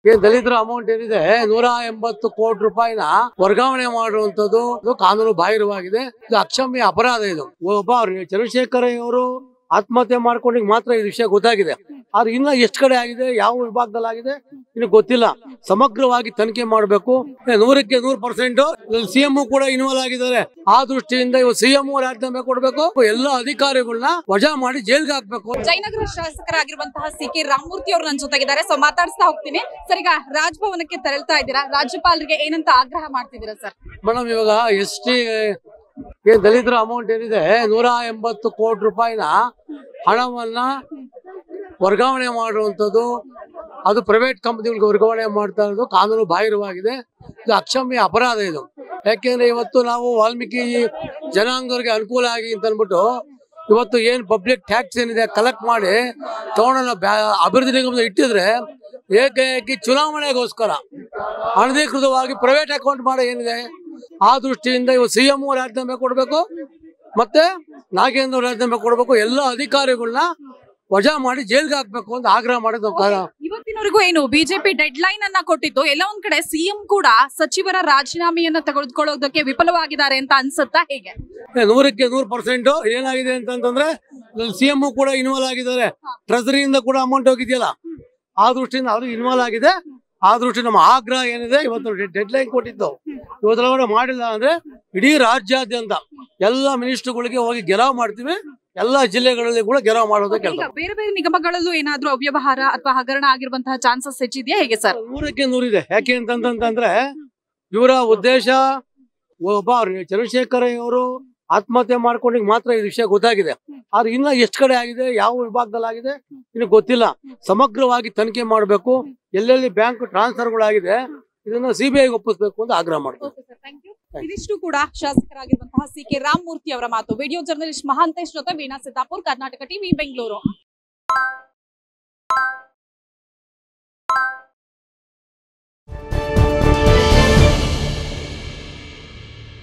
ದಲಿತರ ಅಮೌಂಟ್ ಏನಿದೆ 180 ಕೋಟಿ ರೂಪಾಯಿನ ವರ್ಗಾವಣೆ ಮಾಡುವಂತದ್ದು ಕಾನೂನು ಬಾಹಿರವಾಗಿದೆ. ಇದು ಅಕ್ಷಮ್ಯ ಅಪರಾಧ. ಇದು ಒಬ್ಬ ಚಂದ್ರಶೇಖರ್ ಅವರು ಆತ್ಮಹತ್ಯೆ ಮಾಡ್ಕೊಂಡಿಗೆ ಮಾತ್ರ ಈ ವಿಷಯ ಗೊತ್ತಾಗಿದೆ. ಆದ್ರೆ ಇನ್ನ ಎಷ್ಟು ಕಡೆ ಆಗಿದೆ, ಯಾವ ವಿಭಾಗದಲ್ಲಿ ಆಗಿದೆ ಇನ್ನು ಗೊತ್ತಿಲ್ಲ. ಸಮಗ್ರವಾಗಿ ತನಿಖೆ ಮಾಡಬೇಕು. 100ಕ್ಕೆ 100% ಸಿಎಂ ಕೂಡ ಇನ್ವಾಲ್ವ್ ಆಗಿದ್ದಾರೆ. ಆ ದೃಷ್ಟಿಯಿಂದ ಇವರು ಸಿಎಂ ರಾಜೀನಾಮೆ ಕೊಡಬೇಕು. ಎಲ್ಲ ಅಧಿಕಾರಿಗಳನ್ನ ವಜಾ ಮಾಡಿ ಜೈಲ್ಗೆ ಹಾಕ್ಬೇಕು. ಜಯನಗರ ಶಾಸಕರಾಗಿರುವಂತಹ ಸಿ.ಕೆ. ರಾಮಮೂರ್ತಿ ಅವರು ನನ್ನ ಜೊತೆಗಿದ್ದಾರೆ. ಸೊ ಮಾತಾಡಿಸ್ತಾ ಹೋಗ್ತೀನಿ ಸರ್. ಈಗ ರಾಜಭವನಕ್ಕೆ ತೆರಳ್ತಾ ಇದ್ದೀರಾ, ರಾಜ್ಯಪಾಲರಿಗೆ ಏನಂತ ಆಗ್ರಹ ಮಾಡ್ತಿದ್ದೀರಾ ಸರ್? ಮೇಡಮ್, ಇವಾಗ ಎಸ್ಟಿ ದಲಿತರ ಅಮೌಂಟ್ ಏನಿದೆ 180 ಕೋಟಿ ರೂಪಾಯಿನ ಹಣವನ್ನ ವರ್ಗಾವಣೆ ಮಾಡುವಂಥದ್ದು, ಅದು ಪ್ರೈವೇಟ್ ಕಂಪನಿಗಳಿಗೆ ವರ್ಗಾವಣೆ ಮಾಡ್ತಾ ಇರೋದು ಕಾನೂನು ಬಾಹಿರವಾಗಿದೆ. ಇದು ಅಕ್ಷಮ್ಯ ಅಪರಾಧ. ಇದು ಯಾಕೆಂದ್ರೆ ಇವತ್ತು ನಾವು ವಾಲ್ಮೀಕಿ ಜನಾಂಗರಿಗೆ ಅನುಕೂಲ ಆಗಿ ಅಂತ ಅಂದ್ಬಿಟ್ಟು ಇವತ್ತು ಏನ್ ಪಬ್ಲಿಕ್ ಟ್ಯಾಕ್ಸ್ ಏನಿದೆ ಕಲೆಕ್ಟ್ ಮಾಡಿ ತಗೊಂಡ ಅಭಿವೃದ್ಧಿ ನಿಗಮದ ಇಟ್ಟಿದ್ರೆ ಏಕಾಏಕಿ ಚುನಾವಣೆಗೋಸ್ಕರ ಅನಧಿಕೃತವಾಗಿ ಪ್ರೈವೇಟ್ ಅಕೌಂಟ್ ಮಾಡೋ ಏನಿದೆ, ಆ ದೃಷ್ಟಿಯಿಂದ ಇವರು ಸಿಎಂ ರಾಜೀನಾಮೆ ಕೊಡಬೇಕು, ಮತ್ತೆ ನಾಗೇಂದ್ರ ರಾಜೀನಾಮೆ ಕೊಡಬೇಕು. ಎಲ್ಲ ಅಧಿಕಾರಿಗಳನ್ನ ವಜಾ ಮಾಡಿ ಜೈಲ್ಗೆ ಹಾಕ್ಬೇಕು ಅಂತ ಆಗ್ರಹ ಮಾಡಿದ್ದು. ಇವತ್ತಿನವರೆಗೂ ಏನು ಬಿಜೆಪಿ ಡೆಡ್ ಲೈನ್ ಅನ್ನ ಕೊಟ್ಟಿತ್ತು, ಎಲ್ಲ ಒಂದ್ ಕಡೆ ಸಿಎಂ ಕೂಡ ಸಚಿವರ ರಾಜೀನಾಮೆಯನ್ನ ತೆಗೆದುಕೊಳ್ಳೋದಕ್ಕೆ ವಿಫಲವಾಗಿದ್ದಾರೆ ಅಂತ ಅನ್ಸುತ್ತಾ? ಹೇಗೆ 100ಕ್ಕೆ 100% ಏನಾಗಿದೆ ಅಂತಂದ್ರೆ ಸಿಎಂ ಕೂಡ ಇನ್ವಾಲ್ವ್ ಆಗಿದ್ದಾರೆ. ಟ್ರೆಜರಿಯಿಂದ ಕೂಡ ಅಮೌಂಟ್ ಹೋಗಿದೆಯಲ್ಲ, ಆ ದೃಷ್ಟಿಯಿಂದ ಅವ್ರಿಗೆ ಇನ್ವಾಲ್ವ್ ಆಗಿದೆ. ಆ ದೃಷ್ಟಿ ನಮ್ಮ ಆಗ್ರಹ ಏನಿದೆ, ಇವತ್ತು ಡೆಡ್ ಲೈನ್ ಕೊಟ್ಟಿದ್ದು ಇವತ್ತೊಳಗಡೆ ಮಾಡಿಲ್ಲ ಅಂದ್ರೆ ಇಡೀ ರಾಜ್ಯಾದ್ಯಂತ ಎಲ್ಲ ಮಿನಿಸ್ಟರ್ಗಳಿಗೆ ಹೋಗಿ ಗೆರಾವ್ ಮಾಡ್ತೀವಿ. ಎಲ್ಲಾ ಜಿಲ್ಲೆಗಳಲ್ಲಿ ಕೂಡ ಗೆರಾವ್ ಮಾಡೋದು ಕೆಲಸ. ಬೇರೆ ಬೇರೆ ನಿಗಮಗಳಲ್ಲೂ ಏನಾದ್ರೂ ಅವ್ಯವಹಾರ ಅಥವಾ ಹಗರಣ ಆಗಿರುವಂತಹ ಚಾನ್ಸಸ್ ಹೆಚ್ಚಿದೆಯಾ ಹೇಗೆ ಸರ್? 100ಕ್ಕೆ 100 ಇದೆ. ಯಾಕೆ ಅಂತಂದ್ರೆ ಇವರ ಉದ್ದೇಶ, ಒಬ್ಬ ಚಂದ್ರಶೇಖರ್ ಅವರು ಆತ್ಮಹತ್ಯೆ ಮಾಡ್ಕೊಂಡಿಗೆ ಮಾತ್ರ ಈ ವಿಷಯ ಗೊತ್ತಾಗಿದೆ. ಆದ್ರೆ ಇನ್ನ ಎಷ್ಟು ಕಡೆ ಆಗಿದೆ, ಯಾವ ವಿಭಾಗದಲ್ಲಿ ಆಗಿದೆ ಇನ್ನು ಗೊತ್ತಿಲ್ಲ. ಸಮಗ್ರವಾಗಿ ತನಿಖೆ ಮಾಡಬೇಕು. ಎಲ್ಲೆಲ್ಲಿ ಬ್ಯಾಂಕ್ ಟ್ರಾನ್ಸ್ಫರ್ಗಳಾಗಿದೆ ಇದನ್ನ ಸಿಬಿಐಗೆ ಒಪ್ಪಿಸಬೇಕು ಅಂತ ಆಗ್ರಹ ಮಾಡ್ತಾರೆ. ಇದಿಷ್ಟು ಕೂಡ ಶಾಸಕರಾಗಿರುವಂತಹ ಸಿ.ಕೆ. ರಾಮಮೂರ್ತಿ ಅವರ ಮಾತು. ವಿಡಿಯೋ ಜರ್ನಲಿಸ್ಟ್ ಮಹಾಂತೇಶ್ ಜೊತೆ ವೀಣಾ ಸಿದ್ದಾಪುರ್, ಕರ್ನಾಟಕ ಟಿವಿ, ಬೆಂಗಳೂರು.